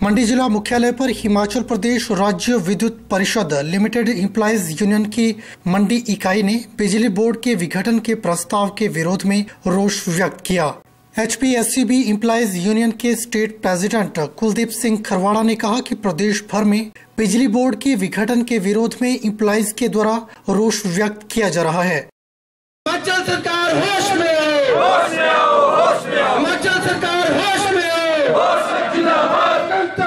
मंडी जिला मुख्यालय पर हिमाचल प्रदेश राज्य विद्युत परिषद लिमिटेड एम्प्लॉइज यूनियन की मंडी इकाई ने बिजली बोर्ड के विघटन के प्रस्ताव के विरोध में रोष व्यक्त किया। HPSCB एम्प्लॉइज यूनियन के स्टेट प्रेसिडेंट कुलदीप सिंह खरवाड़ा ने कहा कि प्रदेश भर में बिजली बोर्ड के विघटन के विरोध में एम्प्लॉइज के द्वारा रोष व्यक्त किया जा रहा है। हिमाचल सरकार होश में हो, होश में हो, होश में हो। हिमाचल सरकार होश में हो, होश में। जिंदाबाद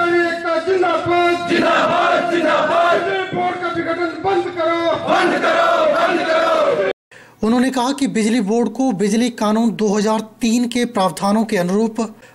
जिंदाबाद जिंदाबाद जिंदाबाद। बिजली बोर्ड का विघटन बंद करो, बंद करो, बंद करो। उन्होंने कहा कि बिजली बोर्ड को बिजली कानून 2003 के प्रावधानों के अनुरूप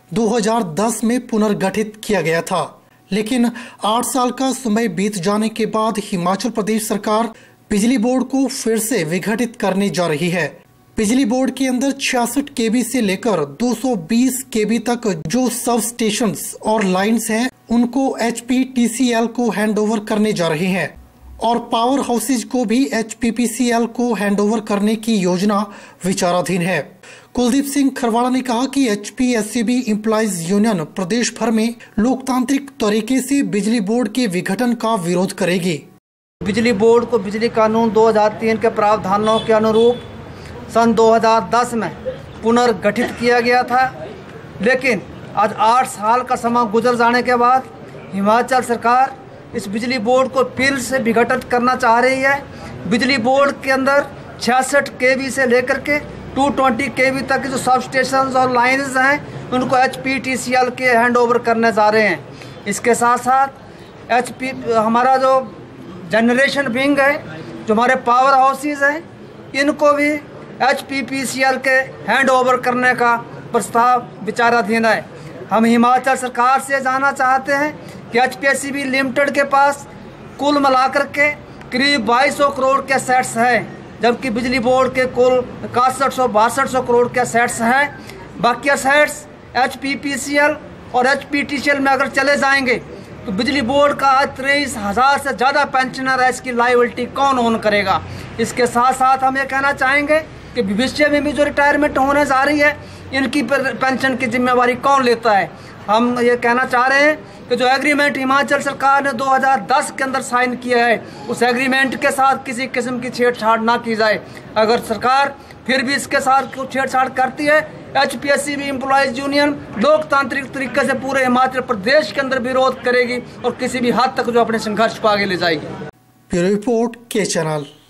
2010 में पुनर्गठित किया गया था, लेकिन 8 साल का समय बीत जाने के बाद हिमाचल प्रदेश सरकार बिजली बोर्ड को फिर से विघटित करने जा रही है। बिजली बोर्ड के अंदर 66 केबी से लेकर 220 केबी तक जो सब स्टेशंस और लाइंस हैं, उनको HPTCL को हैंडओवर करने जा रहे हैं और पावर हाउसेज को भी HPPCL को हैंडओवर करने की योजना विचाराधीन है। कुलदीप सिंह खरवाड़ा ने कहा कि HPSCB एम्प्लॉइज यूनियन प्रदेश भर में लोकतांत्रिक तरीके से बिजली बोर्ड के विघटन का विरोध करेगी। बिजली बोर्ड को बिजली कानून 2003 के प्रावधानों के अनुरूप सन 2010 में पुनर्गठित किया गया था, लेकिन आज 8 साल का समय गुजर जाने के बाद हिमाचल सरकार इस बिजली बोर्ड को फिर से विघटित करना चाह रही है। बिजली बोर्ड के अंदर 66 केवी से लेकर के 220 केवी तक के जो सब स्टेशन और लाइन्स हैं, उनको HPTCL के हैंडओवर करने जा रहे हैं। इसके साथ साथ हमारा जो जनरेशन विंग है, जो हमारे पावर हाउसेज हैं, इनको भी HPPCL के हैंडओवर करने का प्रस्ताव विचाराधीन है। हम हिमाचल सरकार से जानना चाहते हैं कि HPSCB लिमिटेड के पास कुल मिलाकर के करीब 2200 करोड़ के सेट्स हैं, जबकि बिजली बोर्ड के कुल 6100-6200 करोड़ के सेट्स हैं। बाकी सेट्स HPPCL और HPTCL में अगर चले जाएंगे तो बिजली बोर्ड का आज 23,000 से ज़्यादा पेंशनर है, इसकी लायबिलिटी कौन ओन करेगा। इसके साथ साथ हम ये कहना चाहेंगे कि भविष्य में भी जो रिटायरमेंट होने जा रही है, इनकी पेंशन की जिम्मेवारी कौन लेता है। हम ये कहना चाह रहे हैं कि जो एग्रीमेंट हिमाचल सरकार ने 2010 के अंदर साइन किया है, उस एग्रीमेंट के साथ किसी किस्म की छेड़छाड़ ना की जाए। अगर सरकार फिर भी इसके साथ छेड़छाड़ करती है, HPSCB एम्प्लॉइज यूनियन लोकतांत्रिक तरीके से पूरे हिमाचल प्रदेश के अंदर विरोध करेगी और किसी भी हद तक जो अपने संघर्ष को आगे ले जाएगी। ब्यूरो रिपोर्ट के चैनल।